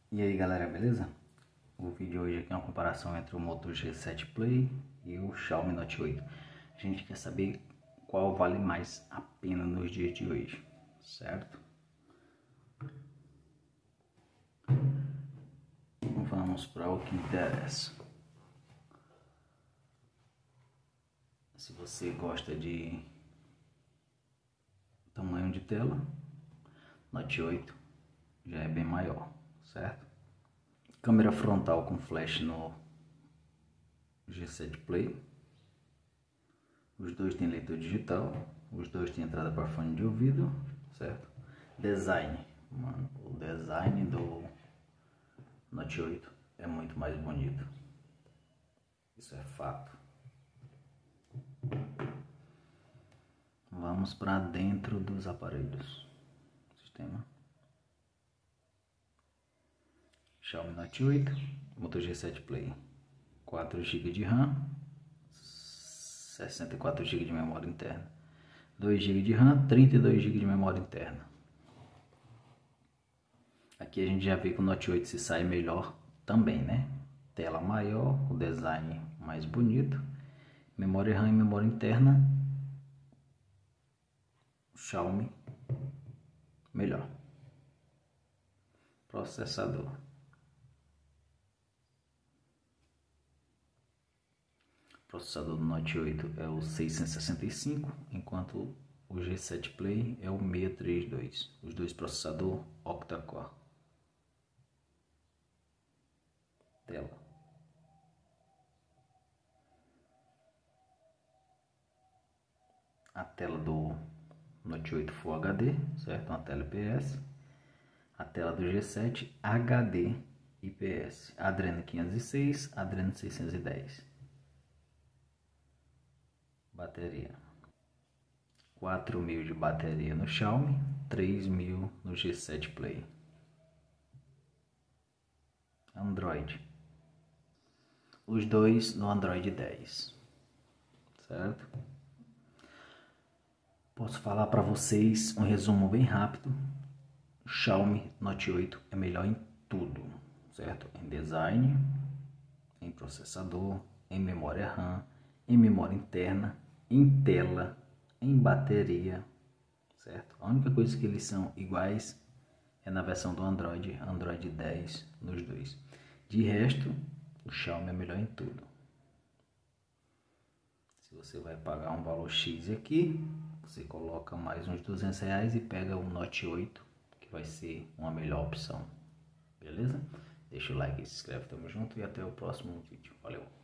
E aí galera, beleza? O vídeo hoje aqui é uma comparação entre o Moto G7 Play e o Xiaomi Note 8. A gente quer saber qual vale mais a pena nos dias de hoje, certo? Vamos para o que interessa. Se você gosta de tamanho de tela, Note 8 já é bem maior, certo? Câmera frontal com flash no G7 Play. Os dois têm leitor digital, os dois têm entrada para fone de ouvido, certo? Design, mano, o design do Note 8 é muito mais bonito. Isso é fato. Vamos para dentro dos aparelhos. Sistema Xiaomi Note 8, Moto G7 Play, 4 GB de RAM, 64 GB de memória interna, 2 GB de RAM, 32 GB de memória interna. Aqui a gente já vê que o Note 8 se sai melhor também, né? Tela maior, o design mais bonito, memória RAM e memória interna, Xiaomi melhor. Processador. O processador do Note 8 é o 665, enquanto o G7 Play é o 632. Os dois processadores octa-core. Tela. A tela do Note 8 Full HD, certo? Uma tela IPS. A tela do G7 HD IPS. Adreno 506, Adreno 610. Bateria. 4.000 de bateria no Xiaomi, 3.000 no G7 Play. Android. Os dois no Android 10, certo? Posso falar para vocês um resumo bem rápido. Xiaomi Note 8 é melhor em tudo, certo? Em design, em processador, em memória RAM, em memória interna, em tela, em bateria, certo? A única coisa que eles são iguais é na versão do Android 10 nos dois. De resto, o Xiaomi é melhor em tudo. Se você vai pagar um valor X aqui, você coloca mais uns R$200 e pega o Note 8, que vai ser uma melhor opção. Beleza? Deixa o like e se inscreve, tamo junto e até o próximo vídeo. Valeu!